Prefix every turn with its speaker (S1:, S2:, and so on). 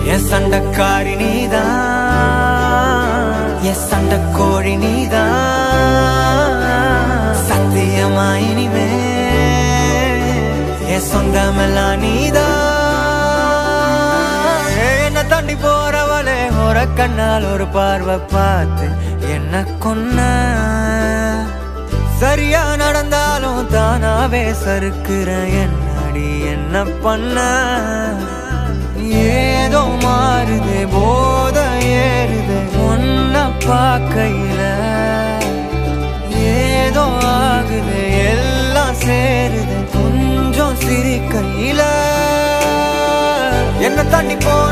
S1: என் சண்டக்காரி நீதான், என் சண்டக்கோழி நீதான். சத்தியமா இனிமே என் சொந்தமெல்லாம் நீதான். என்ன தாண்டி போறவளே ஒரு கண்ணால் ஒரு பார்வை பார்த்து என்ன கொன்ன. சரியா நடந்தாலும் தானாவே சறுக்குற என்னடி என்ன பண்ண. ஏதோ மாறுது போத ஏறுது ஒன்ன பார்க்கையில. ஏதோ ஆகுது எல்லாம் சேருது கொஞ்சம் சிரிக்கையில. என்ன தண்ணி போ